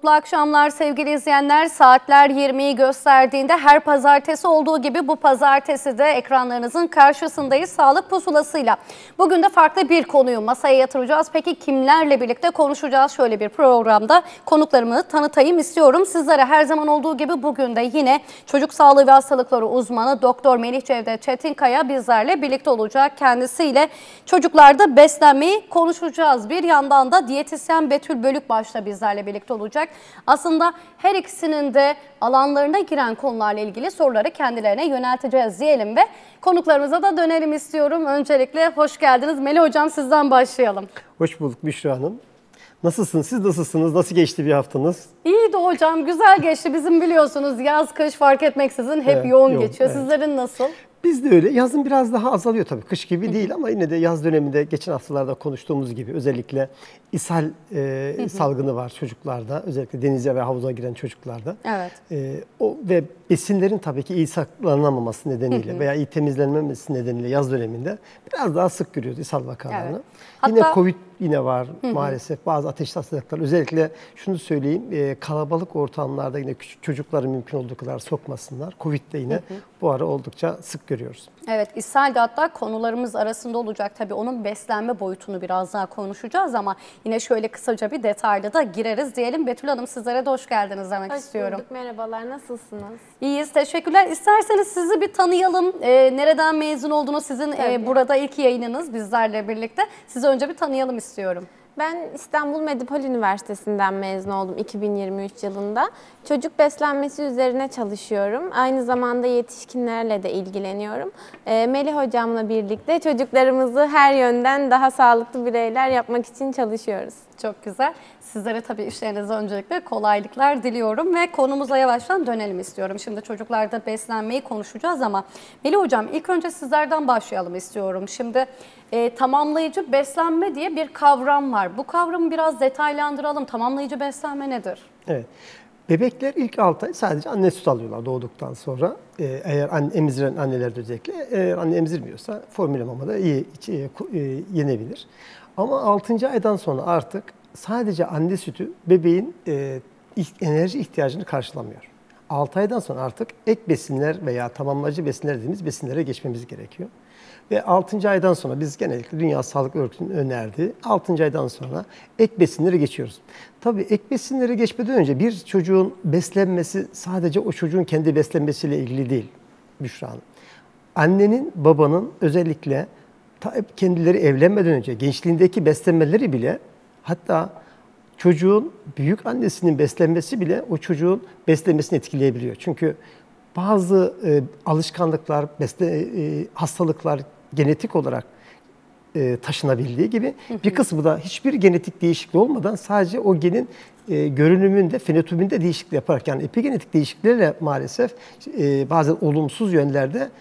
mutlu akşamlar sevgili izleyenler. Saatler 20'yi gösterdiğinde her pazartesi olduğu gibi bu pazartesi de ekranlarınızın karşısındayız sağlık pusulasıyla. Bugün de farklı bir konuyu masaya yatıracağız. Peki kimlerle birlikte konuşacağız? Şöyle bir programda konuklarımı tanıtayım istiyorum. Sizlere her zaman olduğu gibi bugün de yine çocuk sağlığı ve hastalıkları uzmanı Doktor Melih Cevdet Çetinkaya bizlerle birlikte olacak. Kendisiyle çocuklarda beslenmeyi konuşacağız. Bir yandan da diyetisyen Betül Bölükbaş da bizlerle birlikte olacak. Aslında her ikisinin de alanlarına giren konularla ilgili soruları kendilerine yönelteceğiz diyelim ve konuklarımıza da dönelim istiyorum. Öncelikle hoş geldiniz. Melih Hocam, sizden başlayalım. Hoş bulduk Büşra Hanım. Nasılsınız? Siz nasılsınız? Nasıl geçti bir haftanız? İyiydi hocam. Güzel geçti. Bizim biliyorsunuz yaz kış fark etmeksizin hep yoğun geçiyor. Evet. Sizlerin nasıl? Biz de öyle. Yazın biraz daha azalıyor tabii. Kış gibi değil ama yine de yaz döneminde geçen haftalarda konuştuğumuz gibi özellikle ishal salgını var çocuklarda. Özellikle denize ve havuza giren çocuklarda. Evet. O ve besinlerin tabii ki iyi saklanamaması nedeniyle veya iyi temizlenmemesi nedeniyle yaz döneminde biraz daha sık görüyoruz ishal vakalarını. Evet. Yine Covid yine var maalesef. Bazı ateşli hastalıklar. Özellikle şunu söyleyeyim, kalabalık ortamlarda yine küçük çocukları mümkün olduğu kadar sokmasınlar. Covid de yine bu ara oldukça sık görüyoruz. Evet, ishal de hatta konularımız arasında olacak. Tabii onun beslenme boyutunu biraz daha konuşacağız ama yine şöyle kısaca bir detaylı da gireriz diyelim. Betül Hanım, sizlere de hoş geldiniz demek istiyorum. Hoş bulduk, merhabalar. Nasılsınız? İyiyiz, teşekkürler. İsterseniz sizi bir tanıyalım. Nereden mezun olduğunu, sizin burada ilk yayınınız bizlerle birlikte. Sizi önce bir tanıyalım istiyorum. Ben İstanbul Medipol Üniversitesi'nden mezun oldum 2023 yılında. Çocuk beslenmesi üzerine çalışıyorum. Aynı zamanda yetişkinlerle de ilgileniyorum. Melih Hocam'la birlikte çocuklarımızı her yönden daha sağlıklı bireyler yapmak için çalışıyoruz. Çok güzel. Sizlere tabii işlerinizde öncelikle kolaylıklar diliyorum ve konumuza yavaştan dönelim istiyorum. Şimdi çocuklarda beslenmeyi konuşacağız ama Melih Hocam, ilk önce sizlerden başlayalım istiyorum. Şimdi tamamlayıcı beslenme diye bir kavram var. Bu kavramı biraz detaylandıralım. Tamamlayıcı beslenme nedir? Evet. Bebekler ilk 6 ay sadece anne sütü alıyorlar doğduktan sonra. Eğer emziren anneler de özellikle, eğer anne emzirmiyorsa formüle mama da yenebilir. Ama 6. aydan sonra artık sadece anne sütü bebeğin enerji ihtiyacını karşılamıyor. 6 aydan sonra artık ek besinler veya tamamlayıcı besinler dediğimiz besinlere geçmemiz gerekiyor. Ve 6. aydan sonra biz genellikle Dünya Sağlık Örgütü'nün önerdiği 6. aydan sonra ek besinlere geçiyoruz. Tabii ek besinlere geçmeden önce bir çocuğun beslenmesi sadece o çocuğun kendi beslenmesiyle ilgili değil Büşra Hanım. Annenin, babanın özellikle kendileri evlenmeden önce gençliğindeki beslenmeleri bile, hatta çocuğun büyük annesinin beslenmesi bile o çocuğun beslenmesini etkileyebiliyor. Çünkü bazı alışkanlıklar, hastalıklar genetik olarak taşınabildiği gibi bir kısmı da hiçbir genetik değişikliği olmadan sadece o genin görünümünde, fenotipinde değişiklik yaparak, yani epigenetik değişikliklerle maalesef bazen olumsuz yönlerde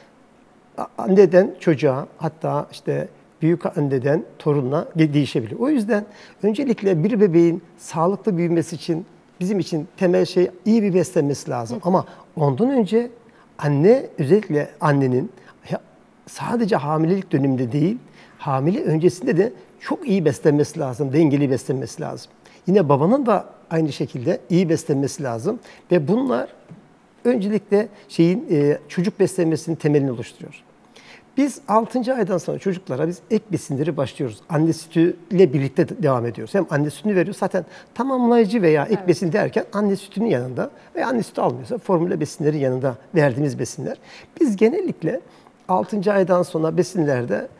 anneden çocuğa, hatta işte büyük anneden torununa değişebiliyor. O yüzden öncelikle bir bebeğin sağlıklı büyümesi için bizim için temel şey iyi bir beslenmesi lazım. Ama ondan önce anne, özellikle annenin sadece hamilelik döneminde değil, hamile öncesinde de çok iyi beslenmesi lazım, dengeli beslenmesi lazım. Yine babanın da aynı şekilde iyi beslenmesi lazım ve bunlar öncelikle çocuk beslenmesinin temelini oluşturuyor. Biz 6. aydan sonra çocuklara biz ek besinleri başlıyoruz. Anne sütüyle birlikte devam ediyoruz. Hem anne sütünü veriyoruz. Zaten tamamlayıcı veya ek besin derken anne sütünün yanında veya anne sütü almıyorsa formüle besinlerin yanında verdiğimiz besinler. Biz genellikle 6. aydan sonra besinlerde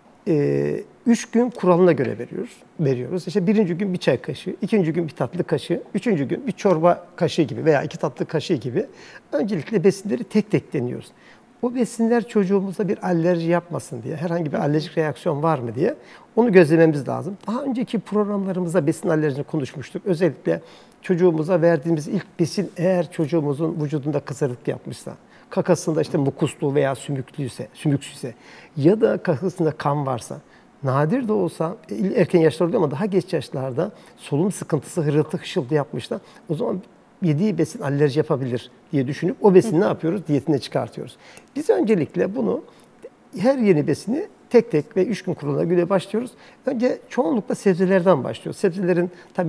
3 gün kuralına göre veriyoruz. İşte 1. gün bir çay kaşığı, 2. gün bir tatlı kaşığı, 3. gün bir çorba kaşığı gibi veya 2 tatlı kaşığı gibi öncelikle besinleri tek tek deniyoruz. O besinler çocuğumuzda bir alerji yapmasın diye, herhangi bir alerjik reaksiyon var mı diye onu gözlememiz lazım. Daha önceki programlarımızda besin alerjini konuşmuştuk. Özellikle çocuğumuza verdiğimiz ilk besin eğer çocuğumuzun vücudunda kızarıklık yapmışsa, kakasında işte mukuslu veya sümüksüyse ya da kakasında kan varsa, nadir de olsa erken yaşlarda oluyor ama daha geç yaşlarda solunum sıkıntısı, hırıltı, hışıltı yapmışlar. O zaman yediği besin alerji yapabilir diye düşünüp o besini ne yapıyoruz? Diyetine çıkartıyoruz. Biz öncelikle bunu, her yeni besini tek tek ve 3 gün kuruluna göre başlıyoruz. Önce çoğunlukla sebzelerden başlıyoruz. Sebzelerin tabii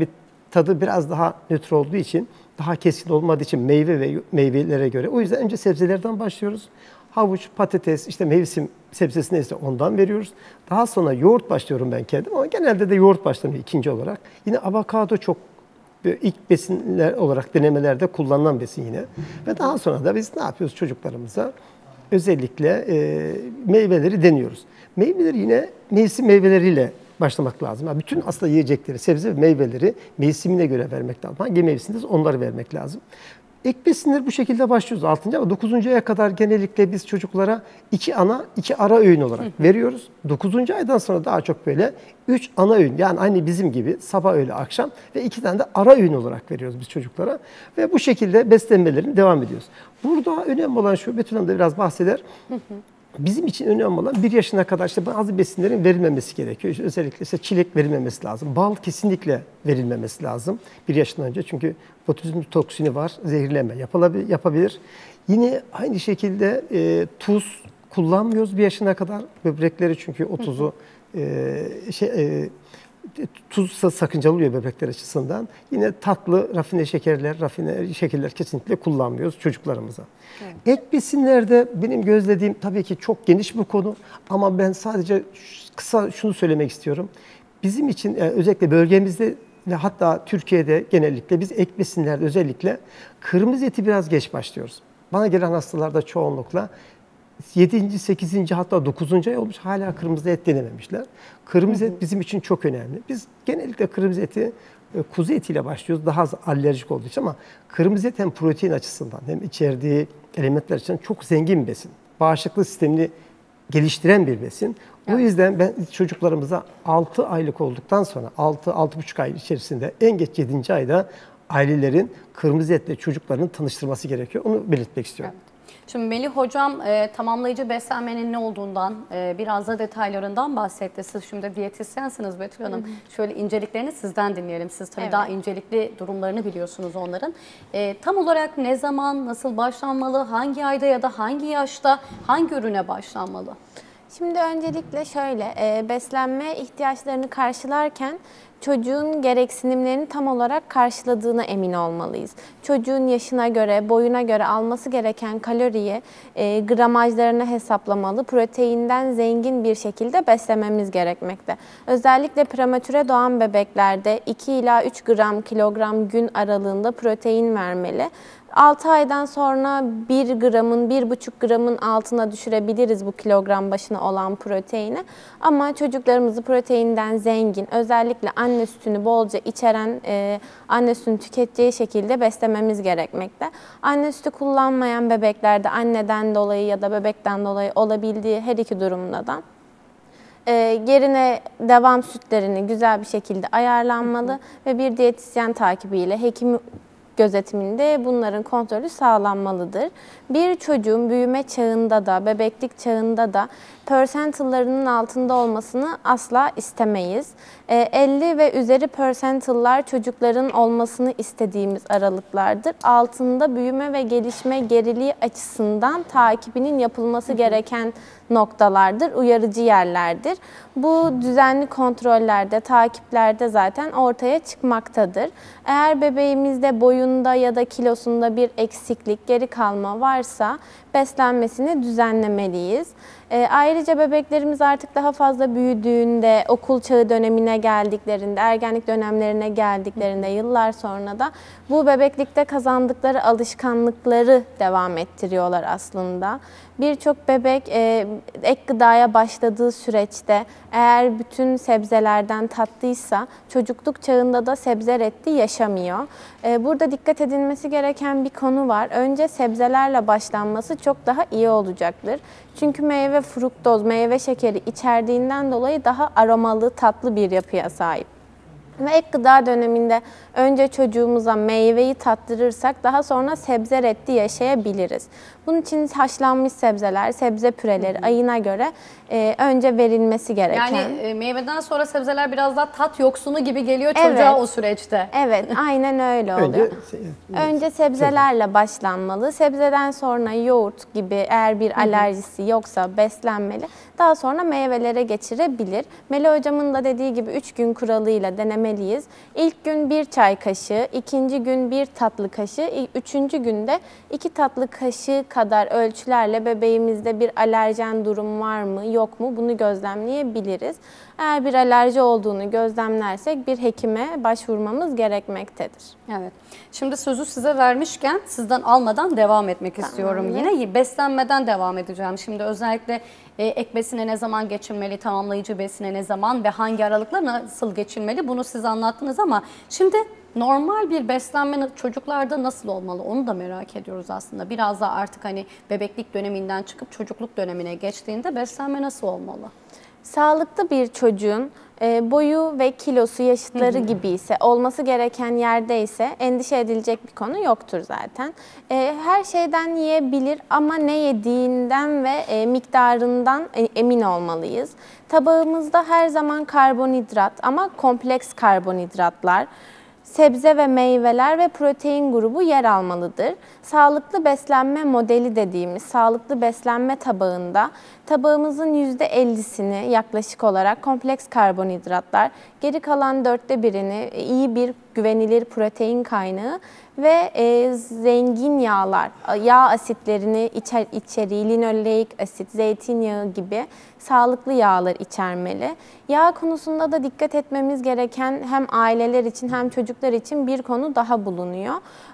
tadı biraz daha nötr olduğu için, daha keskin olmadığı için meyve ve meyvelere göre. O yüzden önce sebzelerden başlıyoruz. Havuç, patates, işte mevsim sebzesi neyse ondan veriyoruz. Daha sonra yoğurt başlıyorum ben kendim ama genelde de yoğurt başlanıyor ikinci olarak. Yine avokado çok ilk besinler olarak denemelerde kullanılan besin yine. Ve daha sonra da biz ne yapıyoruz çocuklarımıza? Özellikle meyveleri deniyoruz. Meyveleri yine mevsim meyveleriyle başlamak lazım. Yani bütün aslında yiyecekleri, sebze ve meyveleri mevsimine göre vermek lazım. Hangi mevsimdeyiz onları vermek lazım. Ek besinleri bu şekilde başlıyoruz 6. ama 9. aya kadar genellikle biz çocuklara 2 ana, 2 ara öğün olarak veriyoruz. 9. aydan sonra daha çok böyle 3 ana öğün, yani aynı bizim gibi sabah, öğle, akşam ve 2 tane de ara öğün olarak veriyoruz biz çocuklara. Ve bu şekilde beslenmelerini devam ediyoruz. Burada önemli olan şu, Betül Hanım da biraz bahseder. Bizim için önemli olan 1 yaşına kadar işte bazı besinlerin verilmemesi gerekiyor. İşte özellikle işte çilek verilmemesi lazım. Bal kesinlikle verilmemesi lazım 1 yaşından önce. Çünkü botulizm toksini var, zehirleme yapabilir. Yine aynı şekilde tuz kullanmıyoruz 1 yaşına kadar. Böbrekleri çünkü o tuzu tuz sakıncalı oluyor böbrekler açısından. Yine tatlı, rafine şekerler kesinlikle kullanmıyoruz çocuklarımıza. Evet. Ek besinlerde benim gözlediğim tabii ki çok geniş bir konu ama ben sadece kısa şunu söylemek istiyorum. Bizim için özellikle bölgemizde ve hatta Türkiye'de genellikle biz ek besinlerde özellikle kırmızı eti biraz geç başlıyoruz. Bana gelen hastalarda çoğunlukla 7. 8. hatta 9. ay olmuş hala kırmızı et denememişler. Kırmızı et bizim için çok önemli. Biz genellikle kırmızı eti kuzu etiyle başlıyoruz daha az alerjik olduğu için ama kırmızı et hem protein açısından hem içerdiği elementler açısından çok zengin bir besin. Bağışıklık sistemini geliştiren bir besin. O yüzden ben çocuklarımıza 6 aylık olduktan sonra 6-6,5 ay içerisinde en geç 7. ayda ailelerin kırmızı etle çocuklarını tanıştırması gerekiyor. Onu belirtmek istiyorum. Evet. Şimdi Melih Hocam tamamlayıcı beslenmenin ne olduğundan, biraz da detaylarından bahsetti. Siz şimdi diyetisyensiniz Betül Hanım. Şöyle inceliklerini sizden dinleyelim. Siz tabii daha incelikli durumlarını biliyorsunuz onların. Tam olarak ne zaman, nasıl başlanmalı, hangi ayda ya da hangi yaşta hangi ürüne başlanmalı? Şimdi öncelikle şöyle, beslenme ihtiyaçlarını karşılarken çocuğun gereksinimlerini tam olarak karşıladığına emin olmalıyız. Çocuğun yaşına göre, boyuna göre alması gereken kaloriyi gramajlarını hesaplamalı, proteinden zengin bir şekilde beslememiz gerekmekte. Özellikle prematüre doğan bebeklerde 2 ila 3 gram kilogram gün aralığında protein vermeli. 6 aydan sonra 1 gramın, 1,5 gramın altına düşürebiliriz bu kilogram başına olan proteini. Ama çocuklarımızı proteinden zengin, özellikle anne sütünü bolca içeren, anne sütünü tüketeceği şekilde beslememiz gerekmekte. Anne sütü kullanmayan bebeklerde anneden dolayı ya da bebekten dolayı olabildiği her iki durumda da yerine devam sütlerini güzel bir şekilde ayarlanmalı ve bir diyetisyen takibiyle, hekim gözetiminde bunların kontrolü sağlanmalıdır. Bir çocuğun büyüme çağında da, bebeklik çağında da percentile'larının altında olmasını asla istemeyiz. 50 ve üzeri percentile'lar çocukların olmasını istediğimiz aralıklardır. Altında büyüme ve gelişme geriliği açısından takibinin yapılması gereken noktalardır, uyarıcı yerlerdir. Bu düzenli kontrollerde, takiplerde zaten ortaya çıkmaktadır. Eğer bebeğimizde boyunda ya da kilosunda bir eksiklik, geri kalma varsa beslenmesini düzenlemeliyiz. Ayrıca bebeklerimiz artık daha fazla büyüdüğünde, okul çağı dönemine geldiklerinde, ergenlik dönemlerine geldiklerinde yıllar sonra da bu bebeklikte kazandıkları alışkanlıkları devam ettiriyorlar aslında. Birçok bebek ek gıdaya başladığı süreçte eğer bütün sebzelerden tatlıysa çocukluk çağında da sebze reddi yaşamıyor. Burada dikkat edilmesi gereken bir konu var. Önce sebzelerle başlanması çok daha iyi olacaktır. Çünkü meyve fruktoz, meyve şekeri içerdiğinden dolayı daha aromalı, tatlı bir yapıya sahip. Ve ek gıda döneminde önce çocuğumuza meyveyi tattırırsak daha sonra sebze reddi yaşayabiliriz. Bunun için haşlanmış sebzeler, sebze püreleri ayına göre önce verilmesi gereken. Yani meyveden sonra sebzeler biraz daha tat yoksunu gibi geliyor çocuğa o süreçte. Evet, aynen öyle oluyor. Önce sebzelerle başlanmalı. Sebzeden sonra yoğurt gibi eğer bir alerjisi yoksa beslenmeli. Daha sonra meyvelere geçirebilir. Melih Hocam'ın da dediği gibi 3 gün kuralıyla deneme beslemeliyiz. İlk gün 1 çay kaşığı, ikinci gün 1 tatlı kaşığı, üçüncü günde 2 tatlı kaşığı kadar ölçülerle bebeğimizde bir alerjen durum var mı yok mu bunu gözlemleyebiliriz. Eğer bir alerji olduğunu gözlemlersek bir hekime başvurmamız gerekmektedir. Evet. Şimdi sözü size vermişken sizden almadan devam etmek istiyorum. Yine beslenmeden devam edeceğim. Şimdi özellikle ek besine ne zaman geçilmeli, tamamlayıcı besine ne zaman ve hangi aralıkla nasıl geçilmeli bunu siz anlattınız ama şimdi normal bir beslenme çocuklarda nasıl olmalı onu da merak ediyoruz aslında. Biraz da artık hani bebeklik döneminden çıkıp çocukluk dönemine geçtiğinde beslenme nasıl olmalı? Sağlıklı bir çocuğun boyu ve kilosu yaşıtları gibi ise, olması gereken yerde ise endişe edilecek bir konu yoktur zaten. Her şeyden yiyebilir ama ne yediğinden ve miktarından emin olmalıyız. Tabağımızda her zaman karbonhidrat ama kompleks karbonhidratlar, sebze ve meyveler ve protein grubu yer almalıdır. Sağlıklı beslenme modeli dediğimiz sağlıklı beslenme tabağında tabağımızın %50'sini yaklaşık olarak kompleks karbonhidratlar, geri kalan 1/4'ini iyi bir güvenilir protein kaynağı ve zengin yağlar, yağ asitlerini içeriği, linoleik asit, zeytinyağı gibi sağlıklı yağlar içermeli. Yağ konusunda da dikkat etmemiz gereken hem aileler için hem çocuklar için bir konu daha bulunuyor.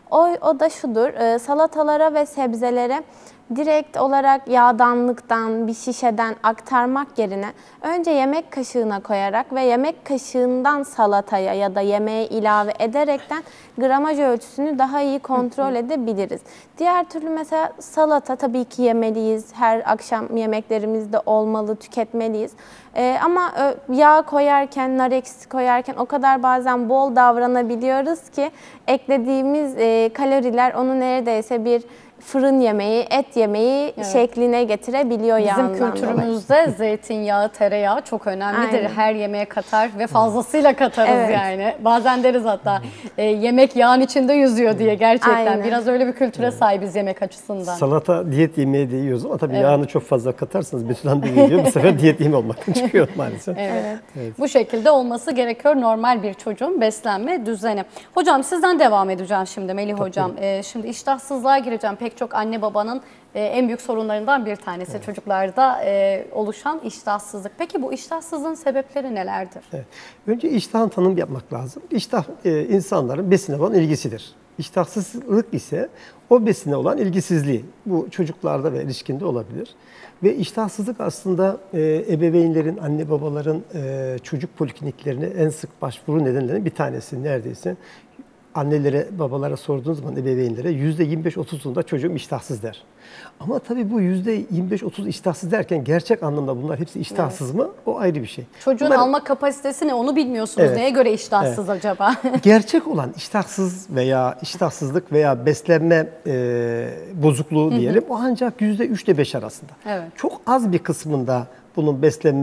O da şudur, salatalara ve sebzelere direkt olarak yağdanlıktan, bir şişeden aktarmak yerine önce yemek kaşığına koyarak ve yemek kaşığından salataya ya da yemeğe ilave ederekten gramaj ölçüsünü daha iyi kontrol edebiliriz. Diğer türlü mesela salata tabii ki yemeliyiz, her akşam yemeklerimizde olmalı, tüketmeliyiz. Ama yağ koyarken, nar ekşisi koyarken o kadar bazen bol davranabiliyoruz ki eklediğimiz kaloriler onu neredeyse bir fırın yemeği, et yemeği şekline getirebiliyor yağından. Bizim kültürümüzde zeytinyağı, tereyağı çok önemlidir. Aynen. Her yemeğe katar ve fazlasıyla katarız yani. Bazen deriz hatta yemek yağın içinde yüzüyor diye gerçekten. Aynen. Biraz öyle bir kültüre sahibiz yemek açısından. Salata diyet yemeği de yiyoruz ama tabii yağını çok fazla katarsanız Betül Hanım da geliyor. Bu sefer diyet yemeği olmaktan çıkıyor maalesef. Evet. Bu şekilde olması gerekiyor normal bir çocuğun beslenme düzeni. Hocam sizden devam edeceğim şimdi Melih Hocam. Şimdi iştahsızlığa gireceğim. Pek çok anne babanın en büyük sorunlarından bir tanesi çocuklarda oluşan iştahsızlık. Peki bu iştahsızlığın sebepleri nelerdir? Evet. Önce iştahın tanım yapmak lazım. İştah insanların besine olan ilgisidir. İştahsızlık ise o besine olan ilgisizliği. Bu çocuklarda ve erişkinde olabilir. Ve iştahsızlık aslında ebeveynlerin, anne babaların çocuk polikliniklerine en sık başvuru nedenlerinin bir tanesi neredeyse. Annelere, babalara sorduğunuz zaman ebeveynlere %25-30'unda çocuğum iştahsız der. Ama tabii bu %25-30 iştahsız derken gerçek anlamda bunlar hepsi iştahsız mı? O ayrı bir şey. Çocuğun alma kapasitesi ne onu bilmiyorsunuz. Evet. Neye göre iştahsız acaba? Gerçek olan iştahsız veya iştahsızlık veya beslenme bozukluğu diyelim o ancak %3-5 arasında. Evet. Çok az bir kısmında bunun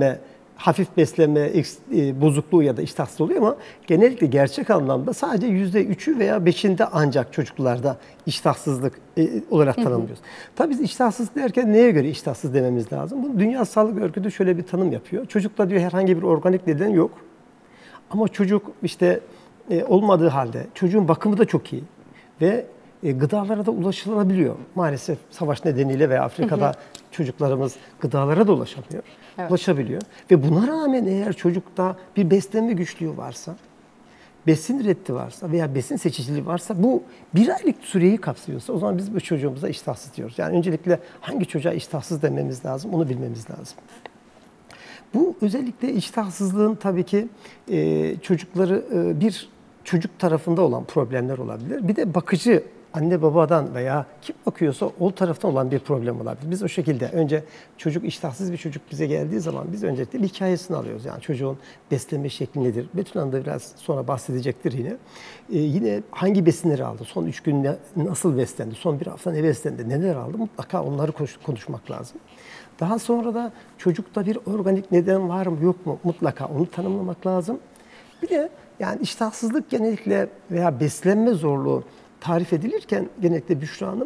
hafif beslenme bozukluğu ya da iştahsız oluyor ama genellikle gerçek anlamda sadece %3'ü veya 5'inde ancak çocuklarda iştahsızlık olarak tanımlıyoruz. Tabii biz iştahsız derken neye göre iştahsız dememiz lazım? Bu Dünya Sağlık Örgütü şöyle bir tanım yapıyor. Çocukta diyor herhangi bir organik neden yok. Ama çocuk işte olmadığı halde çocuğun bakımı da çok iyi ve gıdalara da ulaşılabiliyor. Maalesef savaş nedeniyle veya Afrika'da çocuklarımız gıdalara da ulaşamıyor. Evet. Ulaşabiliyor. Ve buna rağmen eğer çocukta bir beslenme güçlüğü varsa, besin reddi varsa veya besin seçiciliği varsa bu bir aylık süreyi kapsıyorsa o zaman biz bu çocuğumuza iştahsız diyoruz. Yani öncelikle hangi çocuğa iştahsız dememiz lazım onu bilmemiz lazım. Bu özellikle iştahsızlığın tabii ki çocukları bir çocuk tarafında olan problemler olabilir. Bir de bakıcı anne babadan veya kim bakıyorsa o taraftan olan bir problem olabilir. Biz o şekilde önce çocuk iştahsız bir çocuk bize geldiği zaman biz öncelikle bir hikayesini alıyoruz. Yani çocuğun beslenme şekli nedir? Betül Hanım da biraz sonra bahsedecektir yine. Yine hangi besinleri aldı? Son 3 gün nasıl beslendi? Son bir hafta ne beslendi? Neler aldı? Mutlaka onları konuşmak lazım. Daha sonra da çocukta bir organik neden var mı yok mu? Mutlaka onu tanımlamak lazım. Bir de yani iştahsızlık genellikle veya beslenme zorluğu tarif edilirken genellikle Büşra Hanım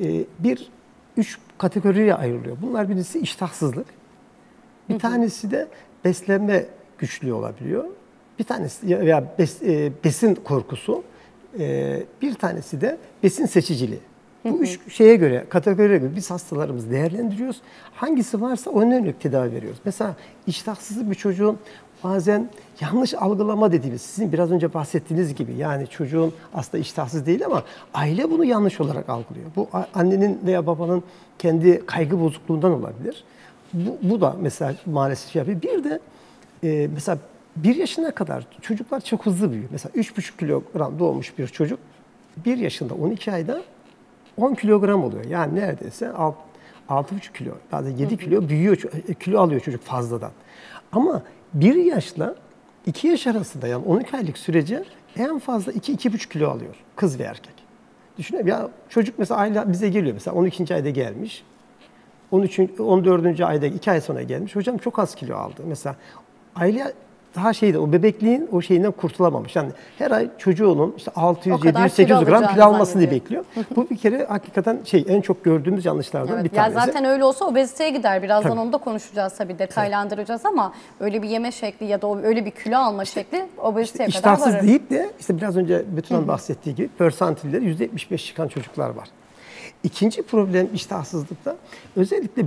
3 kategoriye ayrılıyor. Bunlar birisi iştahsızlık, bir tanesi de beslenme güçlüğü olabiliyor, bir tanesi veya besin korkusu, bir tanesi de besin seçiciliği. Bu üç şeye göre, kategoriye göre biz hastalarımızı değerlendiriyoruz. Hangisi varsa ona yönelik tedavi veriyoruz. Mesela iştahsız bir çocuğun bazen yanlış algılama dediğimiz, sizin biraz önce bahsettiğiniz gibi, yani çocuğun aslında iştahsız değil ama aile bunu yanlış olarak algılıyor. Bu annenin veya babanın kendi kaygı bozukluğundan olabilir. Bu da mesela maalesef yapıyor. Bir de mesela 1 yaşına kadar çocuklar çok hızlı büyüyor. Mesela 3,5 kilogram doğmuş bir çocuk 1 yaşında 12 ayda 10 kilogram oluyor. Yani neredeyse 6,5 kilo, bazen 7 kilo büyüyor, kilo alıyor çocuk fazladan. Ama 1 yaşla 2 yaş arasında, yani 12 aylık sürece en fazla 2-2,5 kilo alıyor kız ve erkek. Düşünün ya, çocuk mesela aile bize geliyor, mesela 12. ayda gelmiş. 14. ayda 2 ay sonra gelmiş. Hocam çok az kilo aldı. Mesela aile daha o bebekliğin o şeyinden kurtulamamış. Yani her ay çocuğunun işte 600, 700, 800 gram kilo almasını bekliyor. Bu bir kere hakikaten en çok gördüğümüz yanlışlardan bir tanesi. Ya zaten öyle olsa obeziteye gider. Birazdan onu da konuşacağız tabii, detaylandıracağız ama öyle bir yeme şekli ya da öyle bir kilo alma şekli obeziteye kadar varır. İştahsız deyip de biraz önce Betül Hanım bahsettiği gibi persantilleri %75 çıkan çocuklar var. İkinci problem iştahsızlıkta özellikle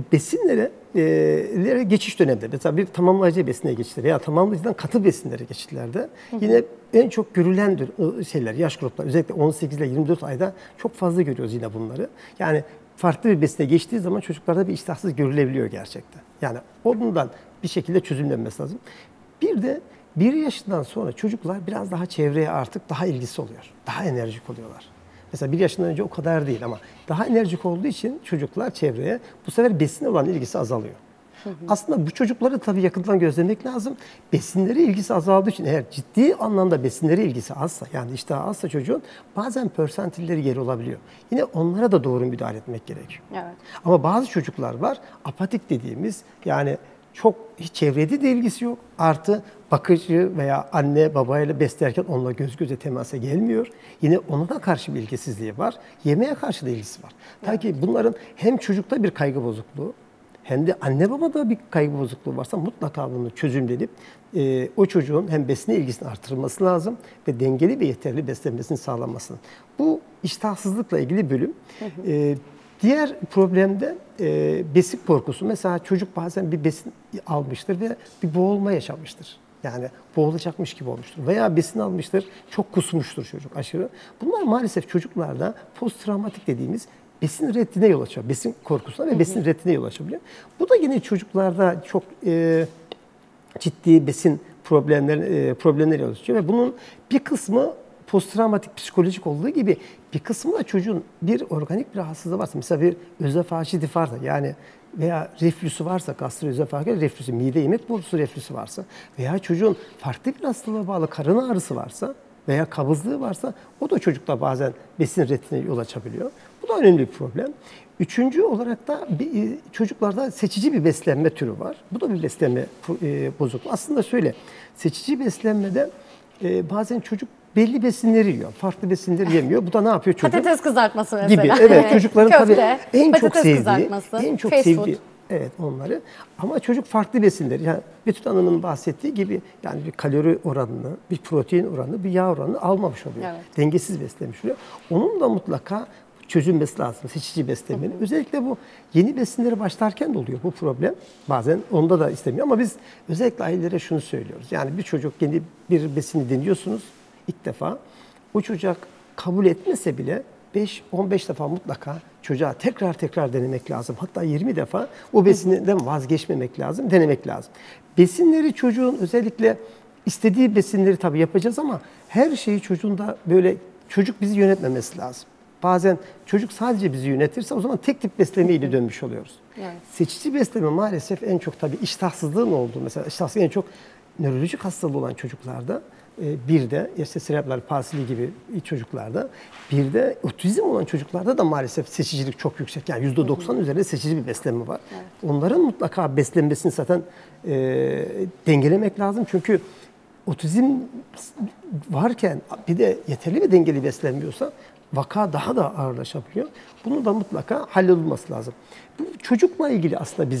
besinlere geçiş döneminde, mesela bir tamamlayıcı besine geçişleri veya tamamlayıcıdan katı besinlere geçişlerde yine en çok görülen yaş grupları, özellikle 18 ile 24 ayda çok fazla görüyoruz yine bunları. Yani farklı bir besine geçtiği zaman çocuklarda bir iştahsız görülebiliyor gerçekten. Yani ondan bir şekilde çözümlenmesi lazım. Bir de 1 yaşından sonra çocuklar biraz daha çevreye artık daha ilgisi oluyor. Daha enerjik oluyorlar. Mesela 1 yaşından önce o kadar değil ama daha enerjik olduğu için çocuklar çevreye bu sefer besine olan ilgisi azalıyor. Aslında bu çocukları tabii yakından gözlemek lazım. Besinlere ilgisi azaldığı için, eğer ciddi anlamda besinlere ilgisi azsa, yani iştahı azsa çocuğun, bazen persantilleri geri olabiliyor. Yine onlara da doğru müdahale etmek gerekiyor. Evet. Ama bazı çocuklar var, apatik dediğimiz, yani çok hiç çevrede de ilgisi yok. Artı bakıcı veya anne babayla beslerken onunla göz göze temasa gelmiyor. Yine ona da karşı bir ilgisizliği var. Yemeğe karşı da ilgisi var. Ta ki bunların hem çocukta bir kaygı bozukluğu hem de anne babada bir kaygı bozukluğu varsa mutlaka bunu çözümlenip o çocuğun hem besine ilgisini artırılması lazım ve dengeli ve yeterli beslenmesini sağlanması. Bu iştahsızlıkla ilgili bölüm. Diğer problem de besin korkusu. Mesela çocuk bazen bir besin almıştır ve bir boğulma yaşamıştır. Yani boğulacakmış gibi olmuştur. Veya besin almıştır, çok kusmuştur çocuk aşırı. Bunlar maalesef çocuklarda post-travmatik dediğimiz besin reddine yol açıyor. Besin korkusuna ve besin reddine yol açabiliyor. Bu da yine çocuklarda çok ciddi besin problemleri yol açıyor. Ve bunun bir kısmı post-travmatik psikolojik olduğu gibi bir kısmı da çocuğun bir organik bir rahatsızlığı varsa, mesela bir özofajitif varsa, yani veya reflüsü varsa, gastroözofagel reflüsü, mide yemek borusu reflüsü varsa veya çocuğun farklı bir hastalığa bağlı karın ağrısı varsa veya kabızlığı varsa, o da çocukta bazen besin reddine yol açabiliyor. Bu da önemli bir problem. Üçüncü olarak da çocuklarda seçici bir beslenme türü var. Bu da bir beslenme bozukluğu. Aslında seçici beslenmede bazen çocuk belli besinleri yiyor. Farklı besinleri yemiyor. Bu da ne yapıyor çocuk? Patates kızartması mesela. Gibi. Evet, çocukların Köfte, tabii en çok sevdiği, food. Evet, onları. Ama çocuk farklı besinleri, yani Betül Hanım'ın bahsettiği gibi, yani bir kalori oranını, bir protein oranını, bir yağ oranını almamış oluyor. Evet. Dengesiz beslemiş oluyor. Onun da mutlaka çözülmesi lazım, seçici beslenmenin. Özellikle bu yeni besinleri başlarken de oluyor bu problem. Bazen onda da istemiyor ama biz özellikle ailelere şunu söylüyoruz. Yani bir çocuk yeni bir besini deniyorsunuz ilk defa. O çocuk kabul etmese bile 5-15 defa mutlaka çocuğa tekrar denemek lazım. Hatta 20 defa o besinden vazgeçmemek lazım, denemek lazım. Besinleri çocuğun özellikle istediği besinleri tabii yapacağız ama her şeyi çocuğun da böyle, çocuk bizi yönetmemesi lazım. Bazen çocuk sadece bizi yönetirse o zaman tek tip beslemeyle dönmüş oluyoruz. Evet. Seçici besleme maalesef en çok tabii iştahsızlığın olduğu, mesela iştahsızlık en çok nörolojik hastalığı olan çocuklarda, bir de işte serebral palsili gibi çocuklarda, bir de otizm olan çocuklarda da maalesef seçicilik çok yüksek. Yani %90 üzerinde seçici bir beslenme var. Evet. Onların mutlaka beslenmesini zaten dengelemek lazım. Çünkü otizm varken bir de yeterli ve dengeli beslenmiyorsa vaka daha da ağırlaşabiliyor. Bunu da mutlaka hallolması lazım. Bu çocukla ilgili aslında bizim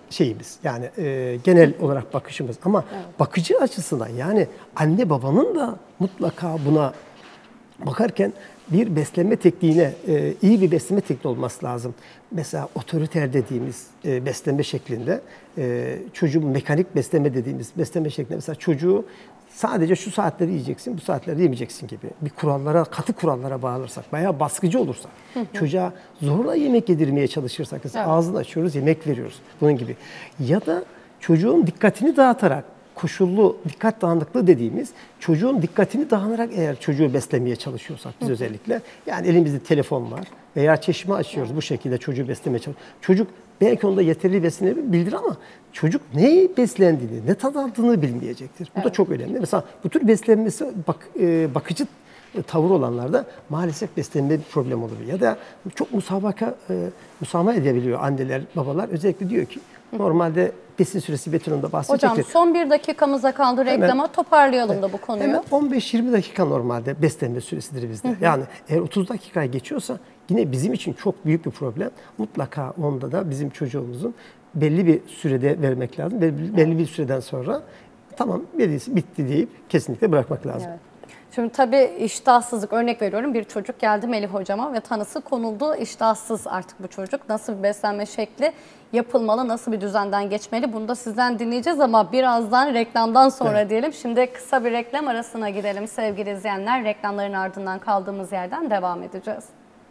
şeyimiz. Yani genel olarak bakışımız. Ama bakıcı açısından yani anne babanın da mutlaka buna bakarken bir beslenme tekniğine, iyi bir beslenme tekniği olması lazım. Mesela otoriter dediğimiz beslenme şeklinde, çocuğun mekanik beslenme dediğimiz beslenme şeklinde mesela çocuğu sadece şu saatleri yiyeceksin, bu saatleri yemeyeceksin gibi bir kurallara, katı kurallara bağlarsak veya baskıcı olursak, çocuğa zorla yemek yedirmeye çalışırsak, mesela ağzını açıyoruz, yemek veriyoruz bunun gibi. Ya da çocuğun dikkatini dağıtarak, koşullu dikkat dağınıklığı dediğimiz çocuğun dikkatini dağınarak eğer çocuğu beslemeye çalışıyorsak biz özellikle yani elimizde telefon var veya çeşme açıyoruz bu şekilde çocuğu beslemeye çalışıyoruz. Çocuk belki onda yeterli beslenir bilir ama çocuk neyi beslendiğini, ne tad aldığını bilmeyecektir. Bu da çok önemli. Mesela bu tür beslenmesi bakıcı tavır olanlarda maalesef beslenme bir problem olur. Ya da çok musamaha edebiliyor anneler, babalar. Özellikle diyor ki normalde besin süresi Betül'ün bahsedecektir. Hocam son bir dakikamıza kaldı reklama. Toparlayalım da bu konuyu. Hemen 15-20 dakika normalde beslenme süresidir bizde. Yani eğer 30 dakikayı geçiyorsa yine bizim için çok büyük bir problem. Mutlaka onda da bizim çocuğumuzun belli bir sürede vermek lazım. Belli bir süreden sonra tamam bitti deyip kesinlikle bırakmak lazım. Evet. Şimdi tabii iştahsızlık, örnek veriyorum, bir çocuk geldi Melih hocama ve tanısı konuldu. İştahsız artık bu çocuk. Nasıl bir beslenme şekli yapılmalı, nasıl bir düzenden geçmeli, bunu da sizden dinleyeceğiz ama birazdan reklamdan sonra diyelim. Şimdi kısa bir reklam arasına gidelim sevgili izleyenler. Reklamların ardından kaldığımız yerden devam edeceğiz.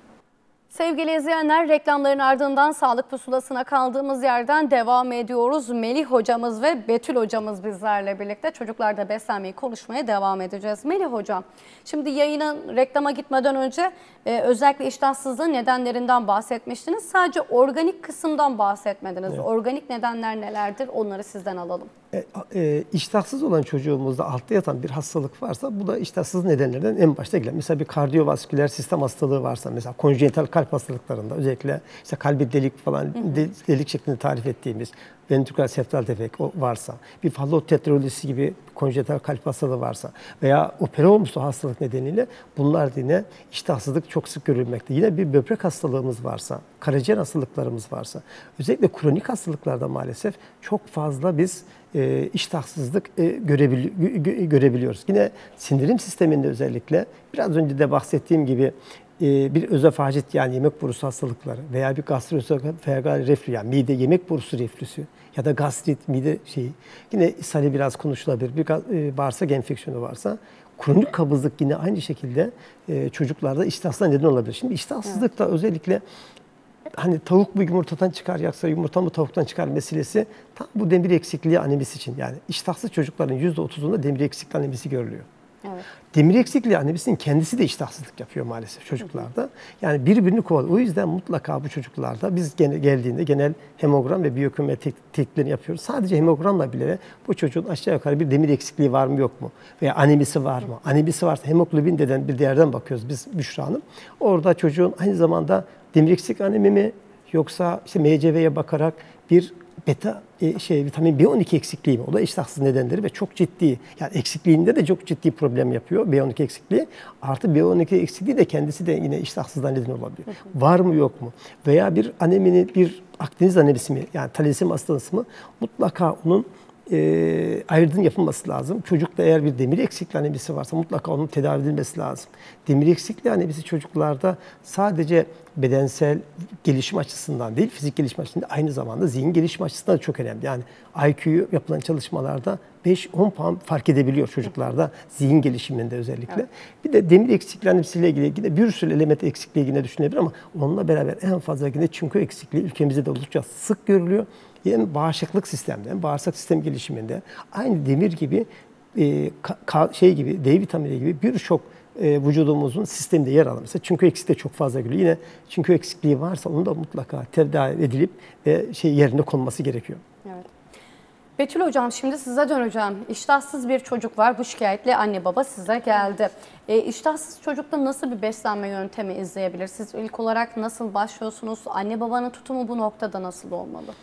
Sevgili izleyenler, reklamların ardından Sağlık Pusulası'na kaldığımız yerden devam ediyoruz. Melih hocamız ve Betül hocamız bizlerle birlikte çocuklarda beslenmeyi konuşmaya devam edeceğiz. Melih hocam, şimdi yayının reklama gitmeden önce özellikle iştahsızlığın nedenlerinden bahsetmiştiniz. Sadece organik kısımdan bahsetmediniz. Evet. Organik nedenler nelerdir? Onları sizden alalım. İştahsız olan çocuğumuzda altta yatan bir hastalık varsa bu da iştahsız nedenlerden en başta gelen. Mesela bir kardiyovasküler sistem hastalığı varsa, mesela konjenital kalp hastalıklarında özellikle işte kalbi delik falan, delik şeklinde tarif ettiğimiz ventriküler septal defekt varsa, bir fallotetrolisi gibi konjenital kalp hastalığı varsa veya opere olmuş o hastalık nedeniyle bunlar yine iştahsızlık çok sık görülmekte. Yine bir böbrek hastalığımız varsa, karaciğer hastalıklarımız varsa, özellikle kronik hastalıklarda maalesef çok fazla biz iştahsızlık görebiliyoruz. Yine sindirim sisteminde özellikle biraz önce de bahsettiğim gibi bir özofajit yani yemek borusu hastalıkları veya bir gastroözofageal reflü yani mide yemek borusu reflüsü ya da gastrit mide şeyi yine ishali biraz konuşulabilir. Bir bağırsak enfeksiyonu varsa kronik kabızlık yine aynı şekilde çocuklarda iştahsızlığa neden olabilir. Şimdi iştahsızlıkta özellikle hani tavuk mu yumurtadan çıkaracaksa yumurta mı tavuktan çıkar meselesi tam bu demir eksikliği anemisi için. Yani iştahsız çocukların %30'unda demir eksikliği anemisi görülüyor. Evet. Demir eksikliği anemisinin kendisi de iştahsızlık yapıyor maalesef çocuklarda. Yani birbirini kovalıyor. O yüzden mutlaka bu çocuklarda biz geldiğinde genel hemogram ve biyokimya tetkiklerini yapıyoruz. Sadece hemogramla bile bu çocuğun aşağı yukarı bir demir eksikliği var mı yok mu? Veya anemisi var mı? Anemisi varsa hemoglobin denen bir değerden bakıyoruz biz Büşra Hanım. Orada çocuğun aynı zamanda demir eksik anemi mi yoksa işte MCV'ye bakarak bir beta vitamin B12 eksikliği mi? O da iştahsız nedenleri ve çok ciddi. Yani eksikliğinde de çok ciddi problem yapıyor B12 eksikliği. Artı B12 eksikliği de kendisi de yine iştahsızlığa neden olabiliyor. Var mı yok mu? Veya bir aneminin bir Akdeniz anemisi mi? Yani talisim hastası mı? Mutlaka onun ayırdığın yapılması lazım. Çocukta eğer bir demir eksikliği anemisi varsa mutlaka onun tedavi edilmesi lazım. Demir eksikliği anemisi çocuklarda sadece bedensel gelişim açısından değil, fizik gelişim açısından aynı zamanda zihin gelişim açısından da çok önemli. Yani IQ'yu yapılan çalışmalarda 5-10 puan fark edebiliyor çocuklarda zihin gelişiminde özellikle. Evet. Bir de demir eksikliği anemisiyle ilgili bir sürü element eksikliği yine düşünebilir ama onunla beraber en fazla yine çinko eksikliği ülkemizde de oldukça sık görülüyor. Hem bağışıklık sisteminde, hem bağırsak sistem gelişiminde aynı demir gibi, D vitamini gibi birçok vücudumuzun sisteminde yer alır. Mesela çinko eksikliği de çok fazla görülüyor. Yine çinko eksikliği varsa onu da mutlaka tedavi edilip yerine konması gerekiyor. Evet. Betül hocam, şimdi size döneceğim. İştahsız bir çocuk var. Bu şikayetle anne baba size geldi. İştahsız çocukta nasıl bir beslenme yöntemi izleyebilir? Siz ilk olarak nasıl başlıyorsunuz? Anne babanın tutumu bu noktada nasıl olmalı?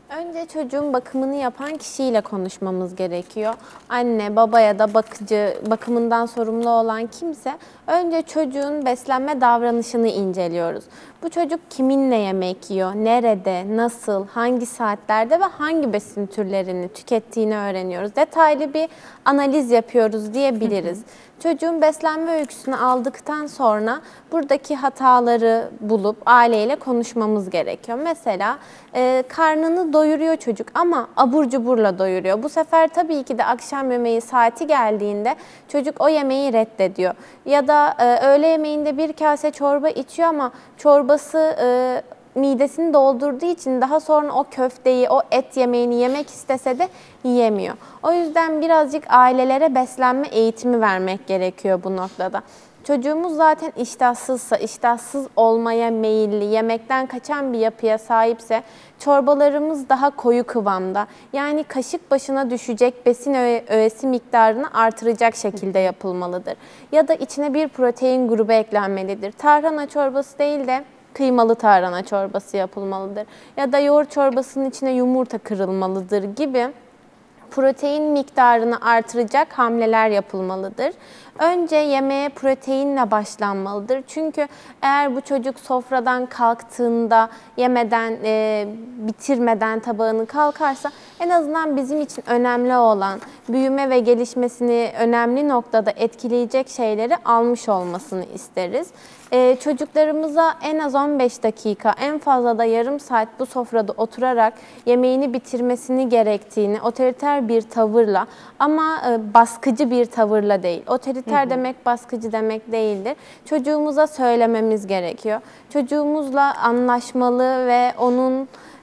Önce çocuğun bakımını yapan kişiyle konuşmamız gerekiyor. Anne, baba ya da bakıcı, bakımından sorumlu olan kimse, önce çocuğun beslenme davranışını inceliyoruz. Bu çocuk kiminle yemek yiyor, nerede, nasıl, hangi saatlerde ve hangi besin türlerini tükettiğini öğreniyoruz. Detaylı bir analiz yapıyoruz diyebiliriz. Çocuğun beslenme öyküsünü aldıktan sonra buradaki hataları bulup aileyle konuşmamız gerekiyor. Mesela karnını doyuruyor çocuk ama abur cuburla doyuruyor. Bu sefer tabii ki de akşam yemeği saati geldiğinde çocuk o yemeği reddediyor. Ya da öğle yemeğinde bir kase çorba içiyor ama çorbası midesini doldurduğu için daha sonra o köfteyi, o et yemeğini yemek istese de yiyemiyor. O yüzden birazcık ailelere beslenme eğitimi vermek gerekiyor bu noktada. Çocuğumuz zaten iştahsızsa, iştahsız olmaya meyilli, yemekten kaçan bir yapıya sahipse çorbalarımız daha koyu kıvamda. Yani kaşık başına düşecek besin öğesi miktarını artıracak şekilde yapılmalıdır. Ya da içine bir protein grubu eklenmelidir. Tarhana çorbası değil de kıymalı tarhana çorbası yapılmalıdır. Ya da yoğurt çorbasının içine yumurta kırılmalıdır gibi protein miktarını artıracak hamleler yapılmalıdır. Önce yemeğe proteinle başlanmalıdır. Çünkü eğer bu çocuk sofradan kalktığında yemeden, bitirmeden tabağını kalkarsa en azından bizim için önemli olan, büyüme ve gelişmesini önemli noktada etkileyecek şeyleri almış olmasını isteriz. Çocuklarımıza en az 15 dakika, en fazla da yarım saat bu sofrada oturarak yemeğini bitirmesini gerektiğini otoriter bir tavırla ama baskıcı bir tavırla değil. Otoriter demek baskıcı demek değildir. Çocuğumuza söylememiz gerekiyor. Çocuğumuzla anlaşmalı ve onun